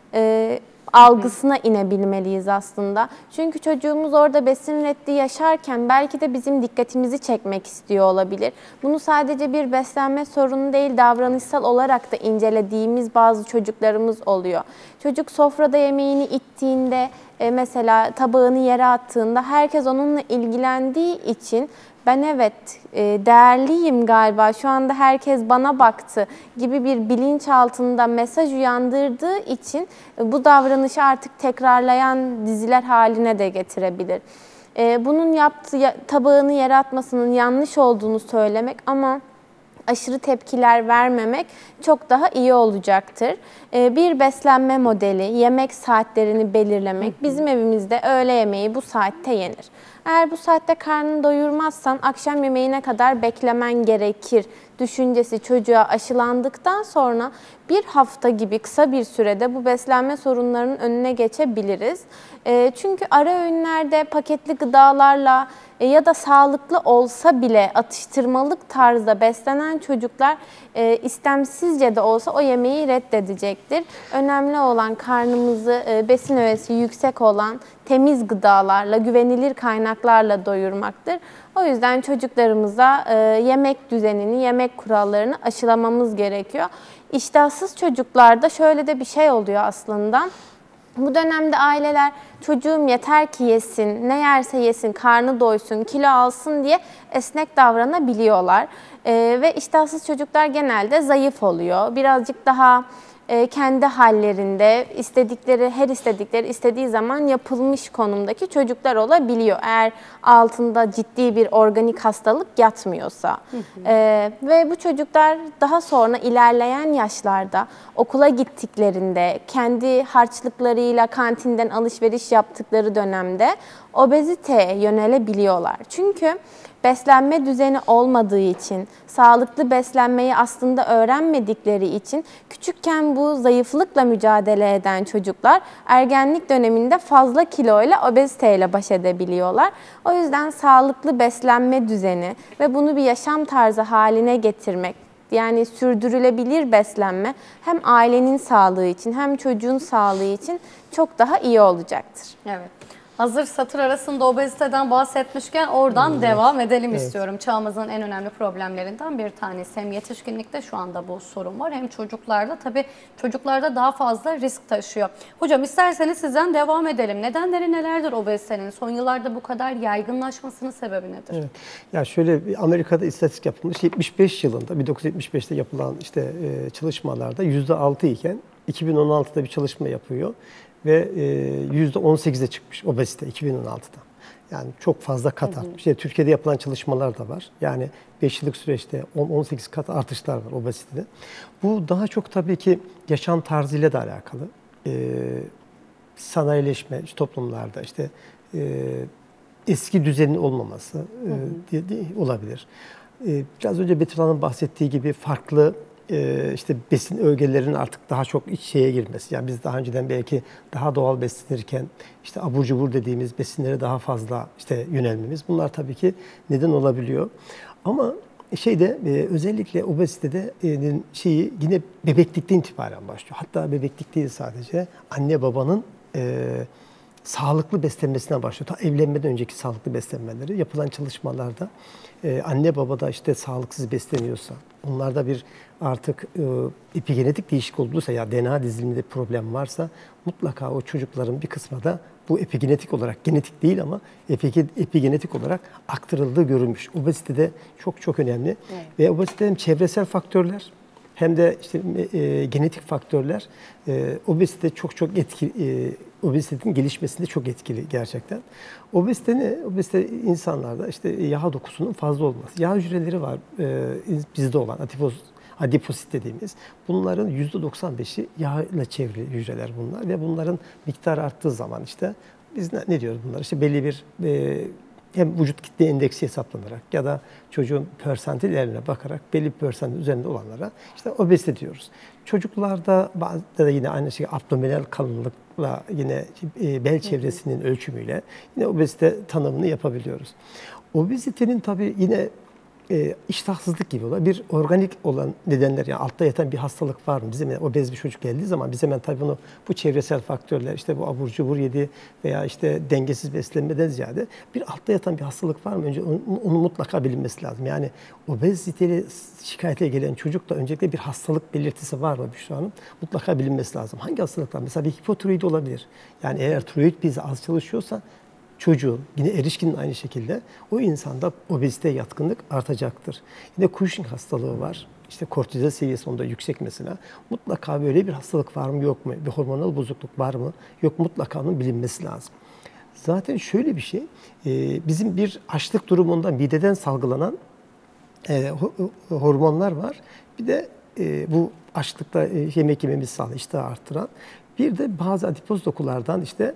algısına inebilmeliyiz aslında. Çünkü çocuğumuz orada besin reddi yaşarken belki de bizim dikkatimizi çekmek istiyor olabilir. Bunu sadece bir beslenme sorunu değil, davranışsal olarak da incelediğimiz bazı çocuklarımız oluyor. Çocuk sofrada yemeğini ittiğinde, mesela tabağını yere attığında herkes onunla ilgilendiği için ben evet değerliyim galiba, şu anda herkes bana baktı gibi bir bilinç altında mesaj uyandırdığı için bu davranışı artık tekrarlayan diziler haline de getirebilir. Bunun tabağını yere atmasının yanlış olduğunu söylemek ama aşırı tepkiler vermemek çok daha iyi olacaktır. Bir beslenme modeli, yemek saatlerini belirlemek. Bizim evimizde öğle yemeği bu saatte yenir. Eğer bu saatte karnını doyurmazsan akşam yemeğine kadar beklemen gerekir düşüncesi çocuğa aşılandıktan sonra bir hafta gibi kısa bir sürede bu beslenme sorunlarının önüne geçebiliriz. Çünkü ara öğünlerde paketli gıdalarla ya da sağlıklı olsa bile atıştırmalık tarzda beslenen çocuklar istemsizce de olsa o yemeği reddedecektir. Önemli olan karnımızı besin öğesi yüksek olan temiz gıdalarla, güvenilir kaynaklarla doyurmaktır. O yüzden çocuklarımıza yemek düzenini, yemek kurallarını aşılamamız gerekiyor. İştahsız çocuklarda şöyle de bir şey oluyor aslında. Bu dönemde aileler çocuğum yeter ki yesin, ne yerse yesin, karnı doysun, kilo alsın diye esnek davranabiliyorlar. Ve iştahsız çocuklar genelde zayıf oluyor. Birazcık daha kendi hallerinde her istedikleri istediği zaman yapılmış konumdaki çocuklar olabiliyor. Eğer altında ciddi bir organik hastalık yatmıyorsa. Ve bu çocuklar daha sonra ilerleyen yaşlarda okula gittiklerinde kendi harçlıklarıyla kantinden alışveriş yaptıkları dönemde obeziteye yönelebiliyorlar. Çünkü beslenme düzeni olmadığı için, sağlıklı beslenmeyi aslında öğrenmedikleri için küçükken bu zayıflıkla mücadele eden çocuklar ergenlik döneminde fazla kiloyla, obeziteyle baş edebiliyorlar. O yüzden sağlıklı beslenme düzeni ve bunu bir yaşam tarzı haline getirmek, yani sürdürülebilir beslenme hem ailenin sağlığı için hem çocuğun sağlığı için çok daha iyi olacaktır. Evet. Hazır satır arasında obeziteden bahsetmişken oradan devam edelim istiyorum. Çağımızın en önemli problemlerinden bir tanesi. Hem yetişkinlikte şu anda bu sorun var hem çocuklarda. Tabii çocuklarda daha fazla risk taşıyor. Hocam isterseniz sizden devam edelim. Nedenleri nelerdir obezitenin? Son yıllarda bu kadar yaygınlaşmasının sebebi nedir? Evet. Ya şöyle, Amerika'da istatistik yapılmış. 75 yılında, 1975'te yapılan çalışmalarda %6 iken 2016'da bir çalışma yapıyor. ve %18'e çıkmış obezite 2016'da. Yani çok fazla kat artmış. Türkiye'de yapılan çalışmalar da var. Yani 5 yıllık süreçte 10-18 kat artışlar var obezitede. Bu daha çok tabii ki yaşam tarzıyla da alakalı. Sanayileşme toplumlarda işte eski düzenin olmaması olabilir. Biraz önce Betül Hanım bahsettiği gibi farklı işte besin ögelerinin artık daha çok iç şeye girmesi. Yani biz daha önceden belki daha doğal beslenirken işte abur cubur dediğimiz besinlere daha fazla işte yönelmemiz. Bunlar tabii ki neden olabiliyor. Ama özellikle obezitede şeyi yine bebeklikten itibaren başlıyor. Hatta bebeklik değil sadece anne babanın sağlıklı beslenmesinden başlıyor. Ta evlenmeden önceki sağlıklı beslenmeleri yapılan çalışmalarda anne baba da işte sağlıksız besleniyorsa, onlarda bir artık epigenetik değişik olduysa ya DNA diziliminde problem varsa mutlaka o çocukların bir kısmı da bu epigenetik olarak, genetik değil ama epigenetik olarak aktarıldığı görülmüş. Obezite de çok çok önemli. Evet. Ve obezite hem çevresel faktörler hem de işte genetik faktörler obezite çok etkili, obezitenin gelişmesinde çok etkili gerçekten. Obezite ne? Obezite insanlarda işte yağ dokusunun fazla olması. Yağ hücreleri var bizde olan adiposit dediğimiz. Bunların %95'i yağla çevrili hücreler bunlar ve bunların miktarı arttığı zaman işte biz ne diyoruz bunlar? İşte belli bir hem vücut kitle endeksi hesaplanarak ya da çocuğun persentillerine bakarak belli bir persentil üzerinde olanlara işte obezite diyoruz. Çocuklarda bazı da yine aynı şekilde abdominal kalınlıkla yine bel çevresinin ölçümüyle yine obezite tanımını yapabiliyoruz. Obezitenin tabii yine iştahsızlık gibi olan bir organik olan nedenler, yani altta yatan bir hastalık var mı? Bize obez bir çocuk geldiği zaman biz hemen tabii bunu bu çevresel faktörler işte bu abur cubur yedi veya işte dengesiz beslenmeden ziyade bir altta yatan bir hastalık var mı? Önce onu mutlaka bilinmesi lazım. Yani obeziteli şikayete gelen çocukta öncelikle bir hastalık belirtisi var mı Büşra Hanım? Mutlaka bilinmesi lazım. Hangi hastalıklar? Mesela bir hipotiroid olabilir. Yani eğer tiroid bezi az çalışıyorsa çocuğun, yine erişkinin aynı şekilde o insanda obezite yatkınlık artacaktır. Yine Cushing hastalığı var. İşte kortizol seviyesi onda yüksek mesela. Mutlaka böyle bir hastalık var mı yok mu? Bir hormonal bozukluk var mı? Yok, mutlaka onun bilinmesi lazım. Zaten şöyle bir şey, bizim bir açlık durumunda mideden salgılanan hormonlar var. Bir de bu açlıkta yemek yememizi sağlayan, iştahı arttıran. Bir de bazı adipoz dokulardan işte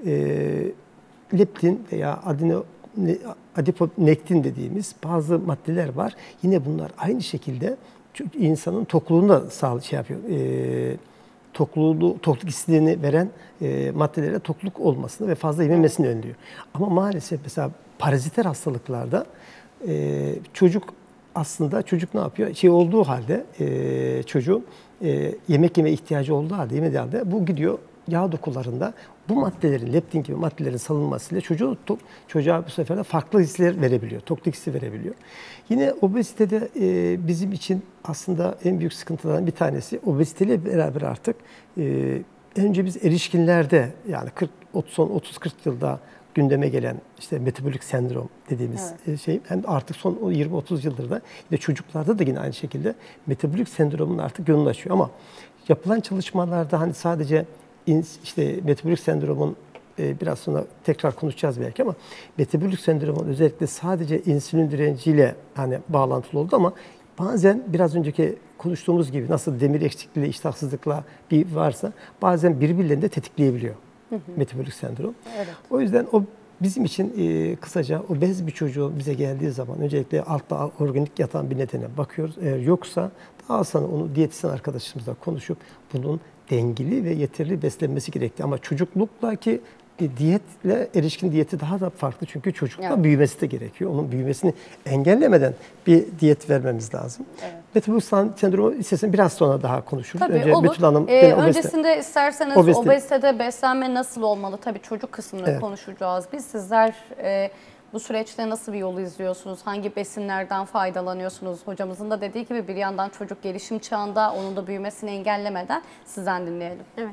leptin veya adiponektin dediğimiz bazı maddeler var. Yine bunlar aynı şekilde insanın tokluğunu da tokluk isteğini veren maddelere tokluk olmasını ve fazla yememesini önlüyor. Ama maalesef mesela paraziter hastalıklarda çocuk ne yapıyor? Olduğu halde çocuğun yemek yeme ihtiyacı olduğu halde bu gidiyor yağ dokularında bu maddelerin, leptin gibi maddelerin salınmasıyla çocuğa bu sefer de farklı hisler verebiliyor, tokluk hissi verebiliyor. Yine obezitede bizim için aslında en büyük sıkıntılardan bir tanesi, obeziteyle beraber artık önce biz erişkinlerde yani 30-40 yılda gündeme gelen işte metabolik sendrom dediğimiz şey, hem de artık son 20-30 yıldır da yine çocuklarda da yine aynı şekilde metabolik sendromun artık yönünü açıyor. Ama yapılan çalışmalarda hani sadece işte metabolik sendromun biraz sonra tekrar konuşacağız belki ama metabolik sendromun özellikle sadece insülin direnciyle hani bağlantılı oldu ama bazen biraz önceki konuştuğumuz gibi nasıl demir eksikliğiyle, iştahsızlıkla bir varsa bazen birbirlerini de tetikleyebiliyor metabolik sendrom. Evet. O yüzden o bizim için kısaca obez bir çocuğun bize geldiği zaman öncelikle altta organik yatan bir nedene bakıyoruz. Eğer yoksa daha sonra onu diyetisyen arkadaşımızla konuşup bunun dengeli ve yeterli beslenmesi gerektiği. Ama çocukluktaki diyetle erişkin diyeti daha da farklı. Çünkü çocukta büyümesi de gerekiyor. Onun büyümesini engellemeden bir diyet vermemiz lazım. Evet. Metabolik sendromu istersen biraz sonra daha konuşuruz. Tabii önce olur. Betül Hanım, öncesinde isterseniz obezitede beslenme nasıl olmalı? Tabii çocuk kısmını konuşacağız biz. Sizler bu süreçte nasıl bir yolu izliyorsunuz? Hangi besinlerden faydalanıyorsunuz? Hocamızın da dediği gibi bir yandan çocuk gelişim çağında onun da büyümesini engellemeden sizden dinleyelim. Evet.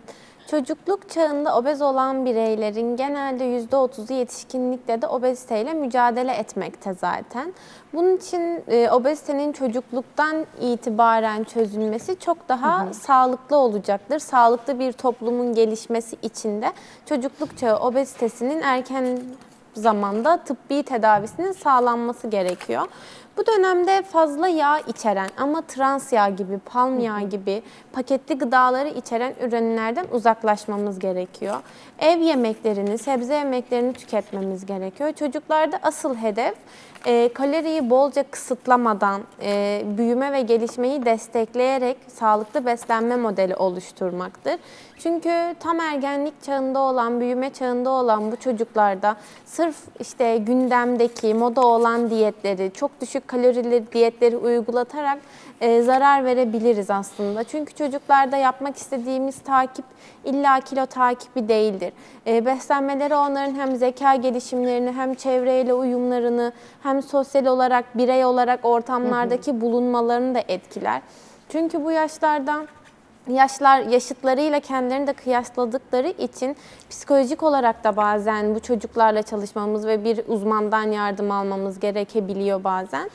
Çocukluk çağında obez olan bireylerin genelde %30'u yetişkinlikte de obeziteyle mücadele etmekte zaten. Bunun için obezitenin çocukluktan itibaren çözülmesi çok daha sağlıklı olacaktır. Sağlıklı bir toplumun gelişmesi için de çocukluk çağı obezitesinin erken zamanda tıbbi tedavisinin sağlanması gerekiyor. Bu dönemde fazla yağ içeren ama trans yağ gibi, palm yağı gibi paketli gıdaları içeren ürünlerden uzaklaşmamız gerekiyor. Ev yemeklerini, sebze yemeklerini tüketmemiz gerekiyor. Çocuklarda asıl hedef kaloriyi bolca kısıtlamadan büyüme ve gelişmeyi destekleyerek sağlıklı beslenme modeli oluşturmaktır. Çünkü tam ergenlik çağında olan, büyüme çağında olan bu çocuklarda sırf işte gündemdeki moda olan diyetleri, çok düşük kalorili diyetleri uygulatarak zarar verebiliriz aslında. Çünkü çocuklarda yapmak istediğimiz takip illa kilo takibi değildir. Beslenmeleri onların hem zeka gelişimlerini, hem çevreyle uyumlarını, hem sosyal olarak, birey olarak ortamlardaki bulunmalarını da etkiler. Çünkü bu yaşlarda yaşıtlarıyla kendilerini de kıyasladıkları için psikolojik olarak da bazen bu çocuklarla çalışmamız ve bir uzmandan yardım almamız gerekebiliyor bazen.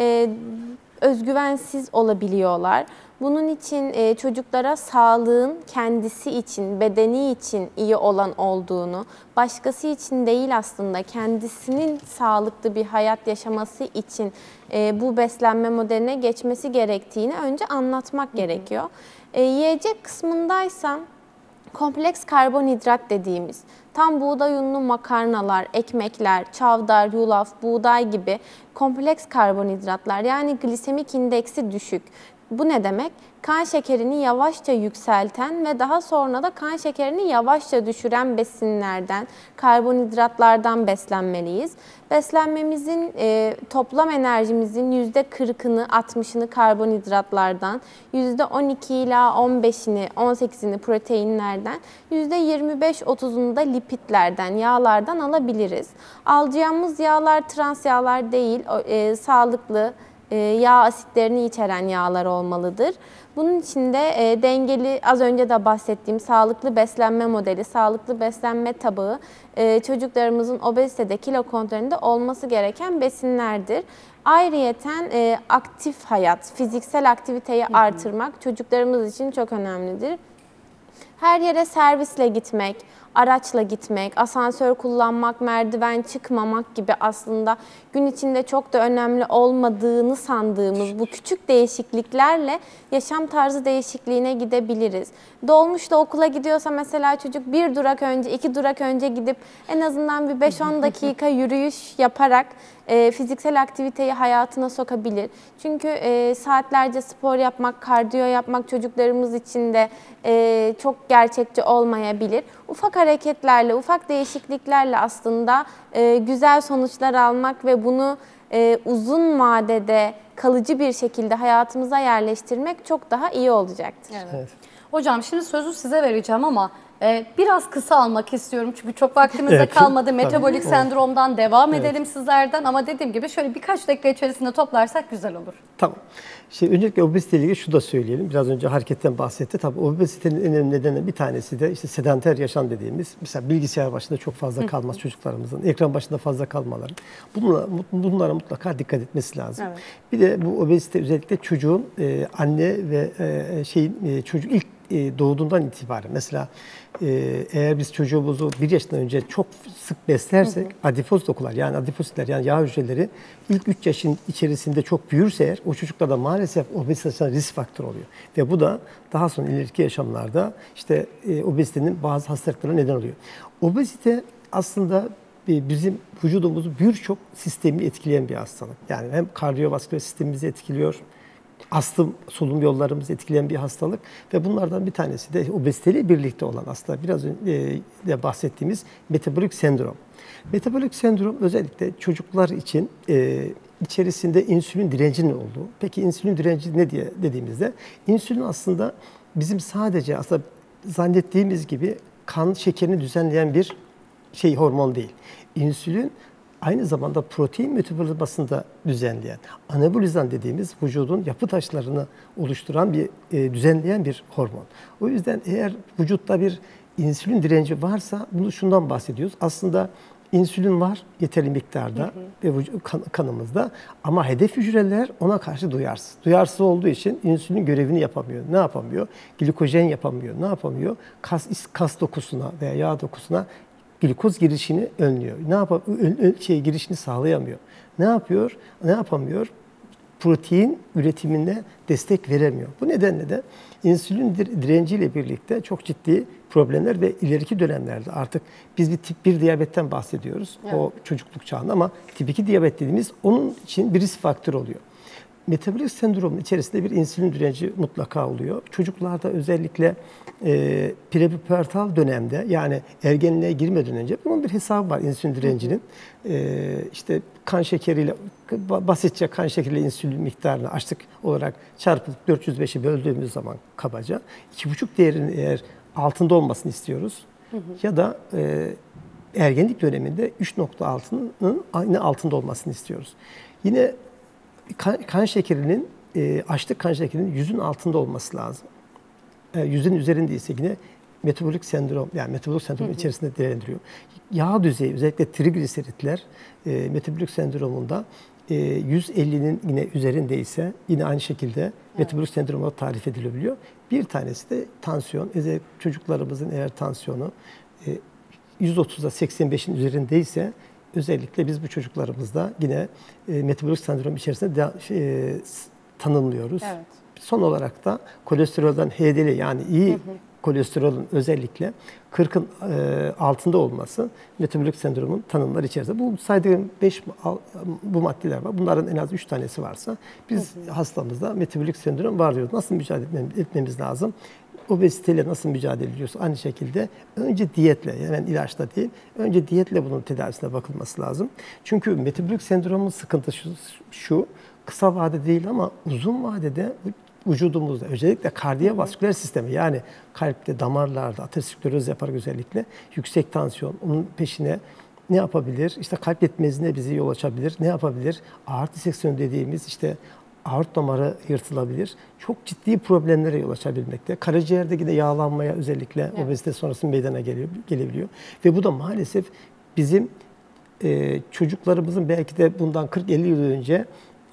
Özgüvensiz olabiliyorlar. Bunun için çocuklara sağlığın kendisi için, bedeni için iyi olan olduğunu, başkası için değil aslında kendisinin sağlıklı bir hayat yaşaması için bu beslenme modeline geçmesi gerektiğini önce anlatmak gerekiyor. Yiyecek kısmındaysa kompleks karbonhidrat dediğimiz tam buğday unlu makarnalar, ekmekler, çavdar, yulaf, buğday gibi kompleks karbonhidratlar yani glisemik indeksi düşük. Bu ne demek? Kan şekerini yavaşça yükselten ve daha sonra da kan şekerini yavaşça düşüren besinlerden, karbonhidratlardan beslenmeliyiz. Beslenmemizin toplam enerjimizin %40'ını, 60'ını karbonhidratlardan, %12 ila 15'ini, 18'ini proteinlerden, %25-30'unu da lipidlerden, yağlardan alabiliriz. Alacağımız yağlar trans yağlar değil, sağlıklı, yağ asitlerini içeren yağlar olmalıdır. Bunun için de dengeli, az önce de bahsettiğim sağlıklı beslenme modeli, sağlıklı beslenme tabağı çocuklarımızın obezitede, kilo kontrolünde olması gereken besinlerdir. Ayrıyeten aktif hayat, fiziksel aktiviteyi artırmak çocuklarımız için çok önemlidir. Her yere servisle gitmek, araçla gitmek, asansör kullanmak, merdiven çıkmamak gibi aslında gün içinde çok da önemli olmadığını sandığımız bu küçük değişikliklerle yaşam tarzı değişikliğine gidebiliriz. Dolmuşla okula gidiyorsa mesela çocuk bir durak önce, 2 durak önce gidip en azından bir 5-10 dakika yürüyüş yaparak fiziksel aktiviteyi hayatına sokabilir. Çünkü saatlerce spor yapmak, kardiyo yapmak çocuklarımız için de çok gerçekçi olmayabilir. Ufak hareketlerle, ufak değişikliklerle aslında güzel sonuçlar almak ve bunu uzun vadede kalıcı bir şekilde hayatımıza yerleştirmek çok daha iyi olacaktır. Evet. Hocam şimdi sözü size vereceğim ama biraz kısa almak istiyorum çünkü çok vaktimiz kalmadı. Metabolik sendromdan devam edelim sizlerden ama dediğim gibi şöyle birkaç dakika içerisinde toplarsak güzel olur. Tamam. Şimdi öncelikle obezite ile ilgili şu da söyleyelim. Biraz önce hareketten bahsetti. Tabii obezitenin en önemli nedeni bir tanesi de işte sedanter yaşam dediğimiz. Mesela bilgisayar başında çok fazla kalması çocuklarımızın, ekran başında fazla kalmaları. Bunlara mutlaka dikkat etmesi lazım. Evet. Bir de bu obezite özellikle çocuğun anne ve çocuk ilk doğduğundan itibaren mesela eğer biz çocuğumuzu 1 yaşından önce çok sık beslersek adipoz dokular yani adipozitler yani yağ hücreleri ilk 3 yaşın içerisinde çok büyürse eğer o çocuklarda maalesef obezite risk faktörü oluyor. Ve bu da daha sonra ileriki yaşamlarda işte obezitenin bazı hastalıklarına neden oluyor. Obezite aslında bizim vücudumuzu birçok sistemi etkileyen bir hastalık. Yani hem kardiyovasküler sistemimizi etkiliyor, astım, solunum yollarımızı etkileyen bir hastalık ve bunlardan bir tanesi de obeziteyle birlikte olan aslında biraz önce de bahsettiğimiz metabolik sendrom. Metabolik sendrom özellikle çocuklar için içerisinde insülin direncinin olduğu. Peki insülin direnci ne diye dediğimizde insülin aslında bizim sadece aslında zannettiğimiz gibi kan şekerini düzenleyen bir hormon değil. İnsülin aynı zamanda protein metabolizmasını da düzenleyen, anabolizan dediğimiz vücudun yapı taşlarını oluşturan düzenleyen bir hormon. O yüzden eğer vücutta bir insülin direnci varsa bunu şundan bahsediyoruz. Aslında insülin var yeterli miktarda ve kanımızda ama hedef hücreler ona karşı duyarsız. Duyarsız olduğu için insülin görevini yapamıyor. Ne yapamıyor? Glikojen yapamıyor. Ne yapamıyor? Kas dokusuna veya yağ dokusuna glikoz girişini önlüyor. Ne yapamıyor? Girişini sağlayamıyor. Ne yapıyor? Ne yapamıyor? Protein üretimine destek veremiyor. Bu nedenle de insülin direnciyle birlikte çok ciddi problemler ve ileriki dönemlerde artık biz bir tip 1 diyabetten bahsediyoruz. Evet. O çocukluk çağında ama tip 2 diyabet dediğimiz onun için bir risk faktörü oluyor. Metabolik sendromun içerisinde bir insülin direnci mutlaka oluyor. Çocuklarda özellikle prepubertal dönemde yani ergenliğe girmeden önce bunun bir hesabı var insülin direncinin. İşte kan şekeriyle basitçe kan şekeriyle insülin miktarını açlık olarak çarpıp 405'i böldüğümüz zaman kabaca 2,5 değerinin eğer altında olmasını istiyoruz. Ya da ergenlik döneminde 3,6'nın aynı altında olmasını istiyoruz. Yine kan şekerinin, açlık kan şekerinin 100'ün altında olması lazım. 100'ün üzerindeyse yine metabolik sendrom, yani metabolik sendrom içerisinde değerlendiriyor. Yağ düzeyi, özellikle trigliseritler metabolik sendromunda 150'nin yine üzerindeyse yine aynı şekilde metabolik sendrom olarak tarif edilebiliyor. Bir tanesi de tansiyon. Özellikle çocuklarımızın eğer tansiyonu 130'da 85'in üzerindeyse özellikle biz bu çocuklarımızda yine metabolik sendrom içerisinde tanımlıyoruz. Evet. Son olarak da kolesterolden HDL yani iyi kolesterolün özellikle 40'ın altında olması metabolik sendromun tanımları içerisinde. Bu saydığım 5 bu maddeler var. Bunların en az 3 tanesi varsa biz hastamızda metabolik sendrom var diyoruz. Nasıl mücadele etmemiz lazım? Obeziteyle nasıl mücadele ediyoruz? Aynı şekilde önce diyetle, yani ilaçla değil, önce diyetle bunun tedavisine bakılması lazım. Çünkü metabolik sendromun sıkıntısı şu, kısa vade değil ama uzun vadede vücudumuzda özellikle kardiyovasküler sistemi yani kalpte, damarlarda ateroskleroz yapar özellikle yüksek tansiyon, onun peşine ne yapabilir? İşte kalp yetmezliğine bizi yol açabilir. Ne yapabilir? Aort diseksiyonu dediğimiz işte aort damarı yırtılabilir. Çok ciddi problemlere yol açabilmekte. Karaciğerde yine yağlanmaya özellikle obezite sonrası meydana gelebiliyor. Ve bu da maalesef bizim çocuklarımızın belki de bundan 40-50 yıl önce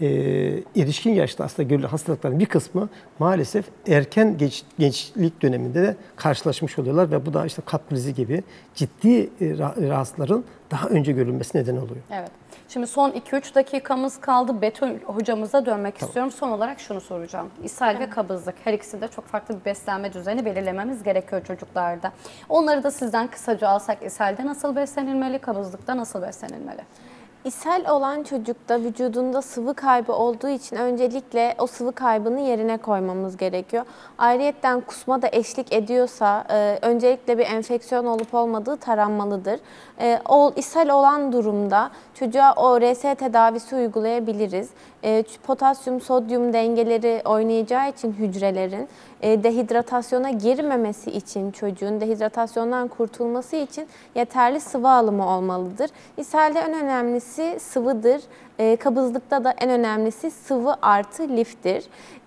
erişkin yaşta aslında görülen hastalıkların bir kısmı maalesef erken gençlik döneminde de karşılaşmış oluyorlar ve bu da işte kalp krizi gibi ciddi rahatsızların daha önce görülmesi neden oluyor. Evet. Şimdi son 2-3 dakikamız kaldı. Betül hocamıza dönmek istiyorum. Son olarak şunu soracağım. İshal ve kabızlık. Her ikisi de çok farklı bir beslenme düzeni belirlememiz gerekiyor çocuklarda. Onları da sizden kısaca alsak ishalde nasıl beslenilmeli, kabızlıkta nasıl beslenilmeli? İshal olan çocukta vücudunda sıvı kaybı olduğu için öncelikle o sıvı kaybını yerine koymamız gerekiyor. Ayrıyetten kusma da eşlik ediyorsa öncelikle bir enfeksiyon olup olmadığı taranmalıdır. İshal olan durumda çocuğa ORS tedavisi uygulayabiliriz. Potasyum, sodyum dengeleri oynayacağı için hücrelerin dehidratasyona girmemesi için çocuğun dehidratasyondan kurtulması için yeterli sıvı alımı olmalıdır. İshalde en önemlisi sıvıdır. Kabızlıkta da en önemlisi sıvı artı liftir.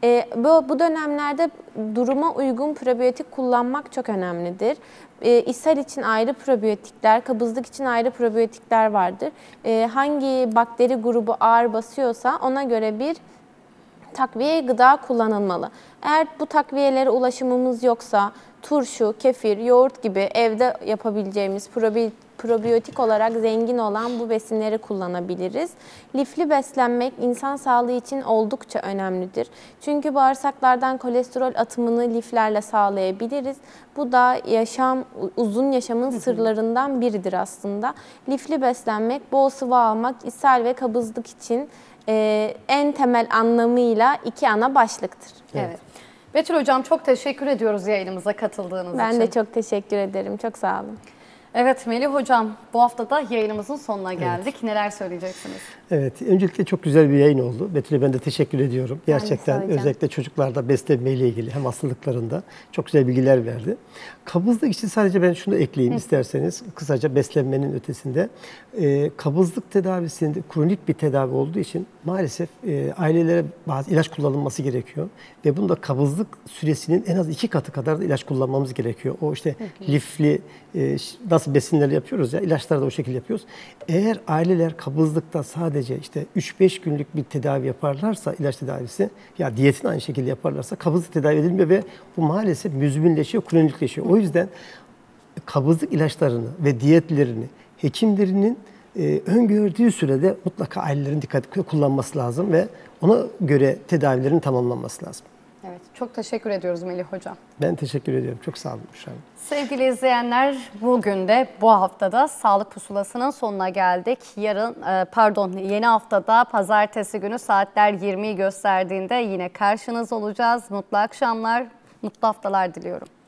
Bu dönemlerde duruma uygun probiyotik kullanmak çok önemlidir. İshal için ayrı probiyotikler, kabızlık için ayrı probiyotikler vardır. Hangi bakteri grubu ağır basıyorsa ona göre bir takviye gıda kullanılmalı. Eğer bu takviyelere ulaşımımız yoksa turşu, kefir, yoğurt gibi evde yapabileceğimiz probiyotik olarak zengin olan bu besinleri kullanabiliriz. Lifli beslenmek insan sağlığı için oldukça önemlidir. Çünkü bağırsaklardan kolesterol atımını liflerle sağlayabiliriz. Bu da uzun yaşamın sırlarından biridir aslında. Lifli beslenmek, bol sıvı almak, ishal ve kabızlık için en temel anlamıyla 2 ana başlıktır. Evet. Betül Hocam çok teşekkür ediyoruz yayınımıza katıldığınız için. Ben de çok teşekkür ederim. Çok sağ olun. Evet Melih Hocam, bu hafta da yayınımızın sonuna geldik. Evet. Neler söyleyeceksiniz? Evet, öncelikle çok güzel bir yayın oldu. Betül'e ben de teşekkür ediyorum. Gerçekten özellikle çocuklarda beslenme ile ilgili hem hastalıklarında çok güzel bilgiler verdi. Kabızlık için sadece ben şunu ekleyeyim isterseniz. Kısaca beslenmenin ötesinde. Kabızlık tedavisinde kronik bir tedavi olduğu için maalesef ailelere bazı ilaç kullanılması gerekiyor. Ve bunda kabızlık süresinin en az 2 katı kadar da ilaç kullanmamız gerekiyor. O işte lifli nasıl besinleri yapıyoruz ya, ilaçları da o şekilde yapıyoruz. Eğer aileler kabızlıkta sadece işte 3-5 günlük bir tedavi yaparlarsa, ilaç tedavisi ya diyetini aynı şekilde yaparlarsa kabızlık tedavi edilmiyor ve bu maalesef müzminleşiyor, kronikleşiyor. O yüzden kabızlık ilaçlarını ve diyetlerini hekimlerinin öngördüğü sürede mutlaka ailelerin dikkatli kullanması lazım ve ona göre tedavilerin tamamlanması lazım. Evet, çok teşekkür ediyoruz Melih Hocam. Ben teşekkür ediyorum. Çok sağ olun. Sevgili izleyenler, bugün de bu haftada Sağlık Pusulası'nın sonuna geldik. Yeni haftada pazartesi günü saatler 20'yi gösterdiğinde yine karşınızda olacağız. Mutlu akşamlar, mutlu haftalar diliyorum.